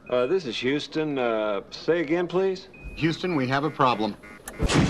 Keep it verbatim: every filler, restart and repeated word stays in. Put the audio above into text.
Uh, this is Houston. Uh, say again, please. Houston, we have a problem.